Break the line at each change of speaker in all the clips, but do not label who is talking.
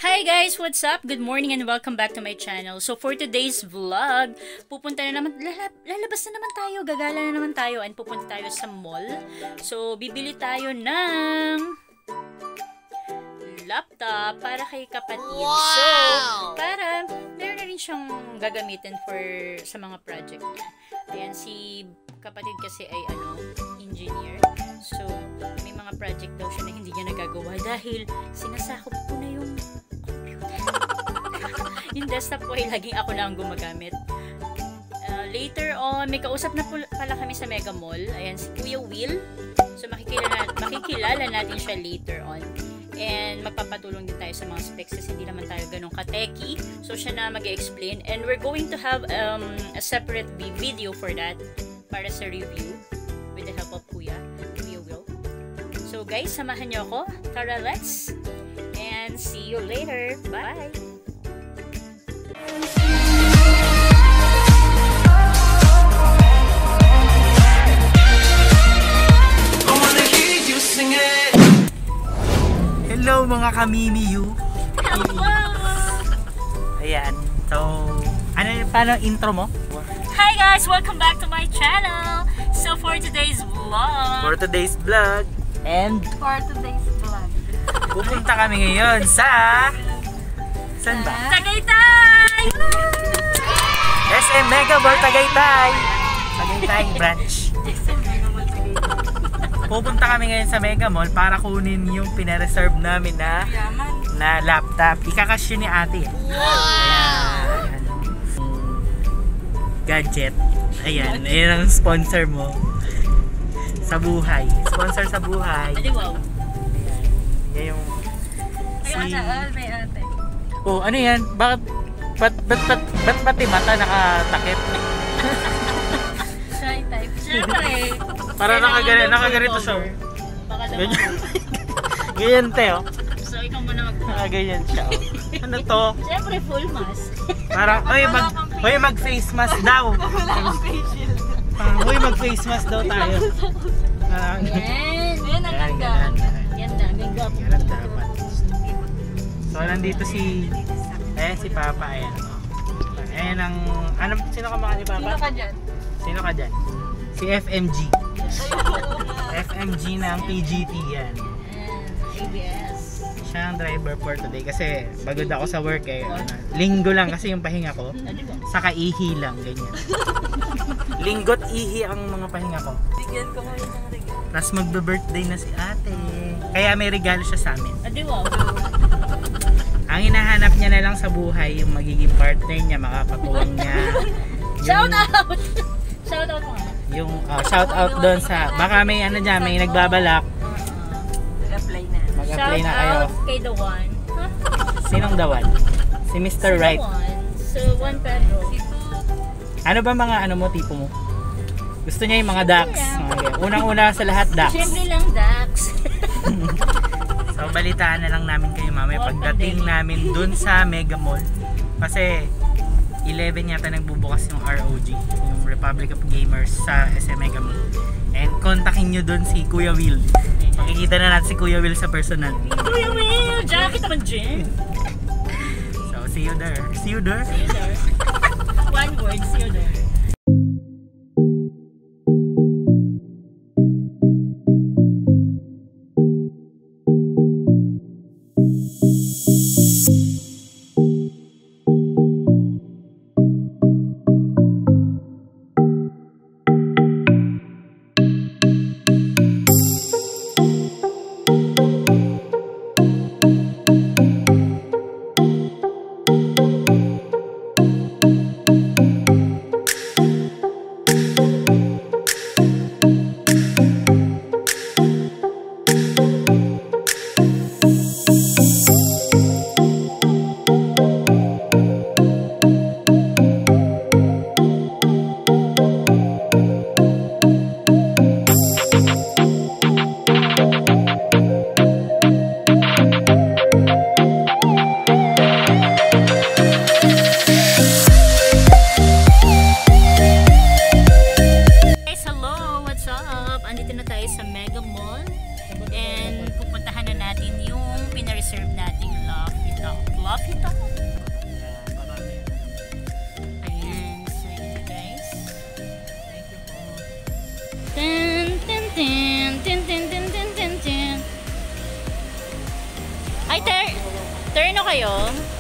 Hi guys! What's up? Good morning and welcome back to my channel. So for today's vlog, pupunta na naman, lalabas na naman tayo, gagala na naman tayo, and pupunta tayo sa mall. So bibili tayo ng laptop para kay kapatid. Wow! So, para meron na rin siyang gagamitin sa mga project niya. Ayan, si kapatid kasi ay engineer. So, may mga project daw siya na hindi niya nagagawa dahil sinasakop ko na yung yung desktop ko ay laging ako lang gumagamit. Later on, may kausap na pala kami sa Mega Mall. Ayan, si Kuya Will. So, makikilala natin siya later on. And magpapatulong din tayo sa mga specs kasi hindi naman tayo ganun ka-techy. So, siya na mag-explain. And we're going to have a separate video for that para sa review with the help of Kuya Will. So, guys, samahan niyo ako. Tara, let's! And see you later. Bye!
Hello mga kamimiyu. Ayan. So, paano intro mo?
Hi guys! Welcome back to my channel! So for today's vlog
And pupunta kami ngayon sa saan ba?
Tagaytay!
SM Mega Mall Tagaytay! Tagaytay branch. Pupunta kami ngayon sa Mega Mall para kunin yung pinareserve namin na laptop. Ikakasya ni ate. Ayan. Gadget. Ayan. Ayan ang sponsor mo. Sa buhay. Sponsor sa buhay.
Wow.
Ayan. Yan yung
May ate.
Oh, ano yan? Bakit pati mata nakatakip?
Shy type. Siyempre.
Para nakaganito siya. Ganyan te, oh.
So, ikaw muna
Nakaganyan siya, oh. Ano to?
Siyempre, full mask.
Parang, mag-face mask daw. Mag-face mask daw tayo.
Yan. Yan ang ganda. Yan na, ganda.
Yan dapat. So, nandito si Papa, ayan. Ayan ang, sino ka mga ni Papa? Sino ka dyan? Si FMG. FMG ng PGT yan.
ABS.
Siya ang driver for today kasi pagod ako sa work eh. Linggo lang kasi yung pahinga ko. Saka ihi lang, ganyan. Linggo't ihi ang mga pahinga ko.
Bigyan ko ngayon ng regalo.
Tapos magbe-birthday na si ate. Kaya may regalo siya sa amin.
Wow.
Ang hinahanap niya na lang sa buhay, yung magiging partner niya, makakatuwang niya.
Shout out! Shout out mo nga.
Yung shout out doon sa, baka may may nagbabalak.
Mag-apply na.
Mag-apply na kayo.
Shout out kay the one.
Sinong the one? Si Mr. Right.
So, Juan Pedro.
Ano ba mga tipo mo? Gusto niya yung mga ducks. Unang-una sa lahat, ducks.
Siyempre lang ducks.
So, balitaan na lang namin kayo mamaya pagdating namin dun sa Mega Mall. Kasi 11 yata nagbubukas yung ROG, yung Republic of Gamers sa SM Mega Mall. And kontakin nyo dun si Kuya Will. Makikita na natin si Kuya Will sa personal.
Kuya Will! Jacket naman dyan!
So, see you there. See you there?
See you there. One word, see you there. Pakita mo. Ayan. So, yun guys.
Thank you po.
Tin, tin, tin, tin, tin, tin, tin, tin, tin. Ay, turno kayo.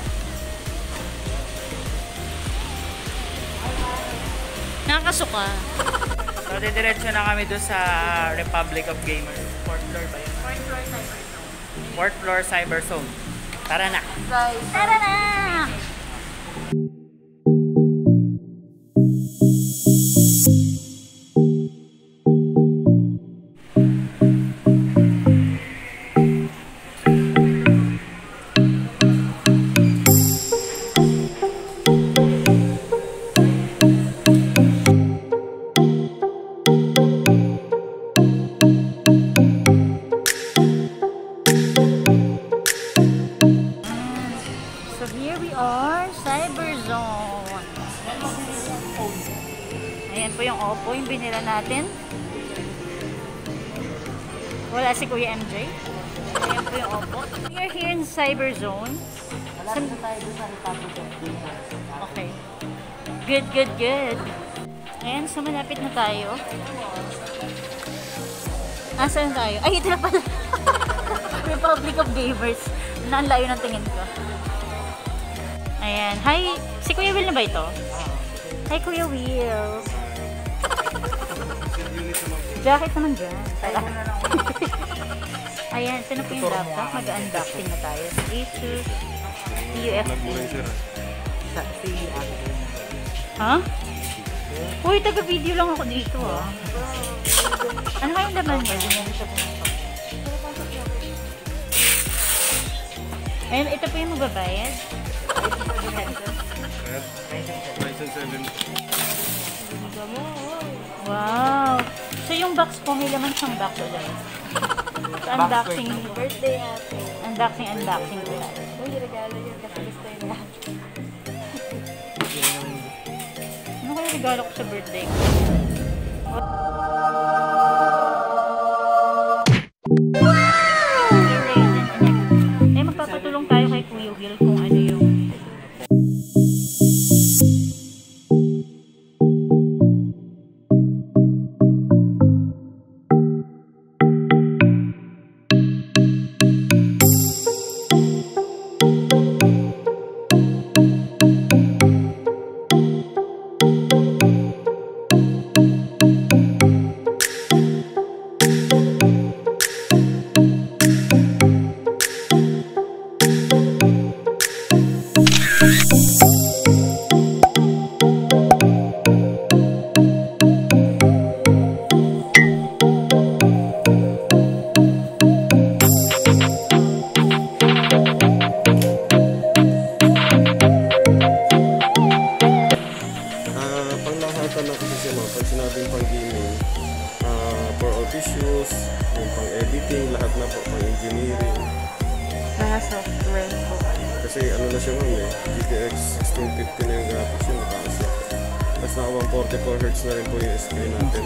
Nakakasuka.
So, didiretso na kami doon sa Republic of Gamers. 4th floor ba yun? 4th floor Cyber Zone. Tara na!
Tara na! So here we are, Cyber Zone. Ayan po yung Oppo, yung binila natin. Wala si Kuya MJ. Ayan po yung Oppo. We are here in Cyber Zone. Okay. Good, good, good. Ayan, so malapit na tayo. Asan tayo? Ay, ito na pala. Republic of Gamers. Nanlayo ng tingin ko. Ayan. Hi! Si Kuya Will na ba ito? Hi, Kuya Will. Jacket naman dyan. Ayan. Ito na po yung laptop. Mag-unboxing na tayo. Asus UFD. Ha? Uy, taga-video lang ako dito ah. Ano kayong laman niya? Ayun, ito po yung magbabayad. Wow! So yung box po, may laman siyang box ulit. So unboxing, birthday natin. Unboxing po natin. Uy, regalo yun kasi gusto yun lahat. Ano kaya regalo ko sa birthday ko? Eh, magpapatulong tayo kay Kuya Will kung ano yung
pag sinabing pang gaming, for office use, yung pang editing, lahat na po, pang engineering.
mga software po.
Kasi ano na siya ma'am GTX 1650 na yung graphics yun, mataas na. Tapos naka 144Hz na rin po yung screen natin.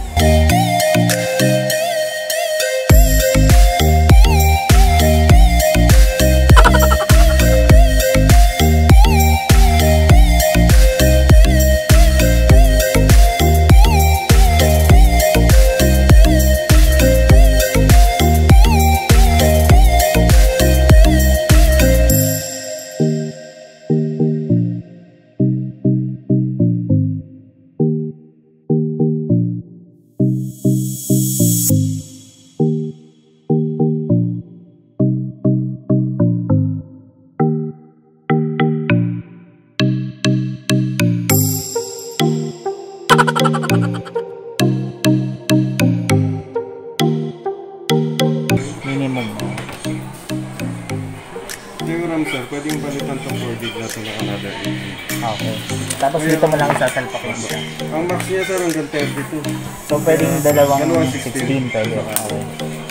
Minimum.
Yung RAM sir, pwedeng palitan itong 4 gig natin ng another 8 gig.
Okay. Tapos dito mo lang isasalpakin siya.
Ang max niya sir hanggang 32.
So pwedeng dalawang
16.
16 pwede. Okay.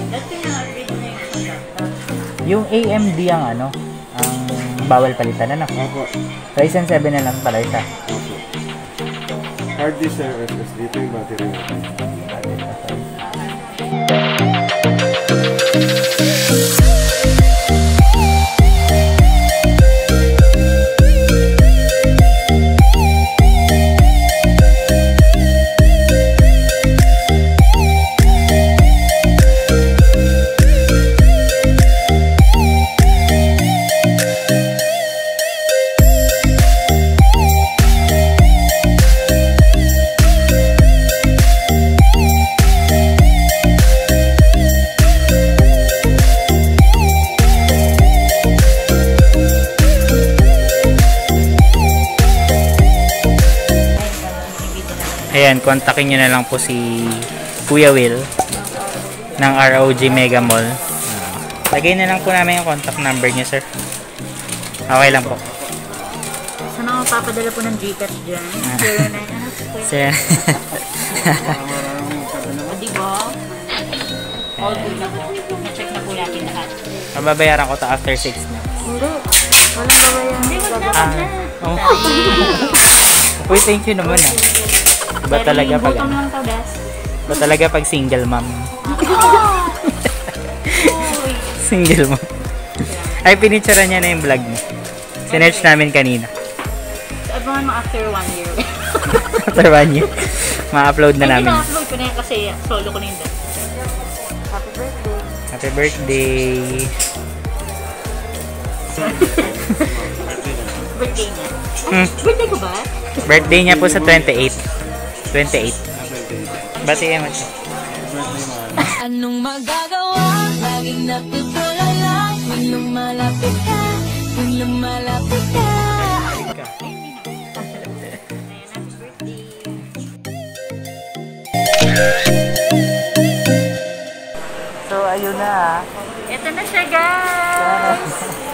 Yung AMD ang ano, ang bawal palitan na.
Opo.
Ryzen 7 na lang pala isa.
Opo. Hard disk sir, SSD, ito yung battery natin.
ayan, kontakin nyo na lang po si Kuya Will ng ROG Mega Mall. Lagay na lang po namin yung contact number niya, sir. Okay lang po.
Sana ako papadala po ng Gcash dyan. Pero na yan.
Sir.
Diba? All good na po. Na-check na po natin lahat.
Mababayaran ko to after 6 na.
Hindi. Walang babayan. Hindi, wag na.
Oh. Uy, thank you naman ah. Ba talaga pag
Butong lang to, Des.
Ba talaga pag single mom? Single mom. Ay, pinicturean niya na yung vlog niya. Sinerch namin kanina.
So, abangan mo after 1 year.
After 1 year, ma-upload na namin.
Hindi na-upload ko na yan kasi solo ko na yun. Happy birthday.
Happy birthday.
Birthday niya. Birthday ko ba?
Birthday niya po sa 28. 28. Batiin mo siya.
Anong magagawa? Laging natutulala. Kung lumalapit ka, kung lumalapit ka.
So, ayun na.
Ito na siya, guys!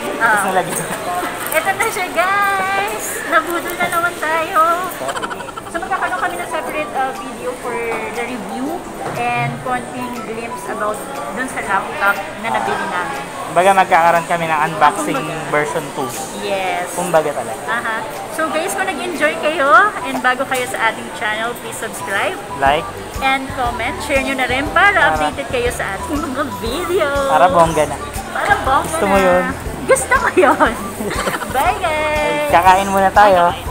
Ito na siya, guys! Nabudol na naman tayo. So, magkakaroon kami ng separate video for the review and konting glimpse about dun sa laptop na nabili namin.
Kumbaga magkakaroon kami ng unboxing version 2.
Yes.
Kumbaga talaga.
Aha. So guys, kung nag-enjoy kayo and bago kayo sa ating channel, please subscribe
Like,
and comment. Share nyo na rin para updated kayo sa ating mga video.
para bongga na.
Para bongga
Gusto mo
na.
yun?
Gusto ko yun. Bye guys!
Kakain muna tayo.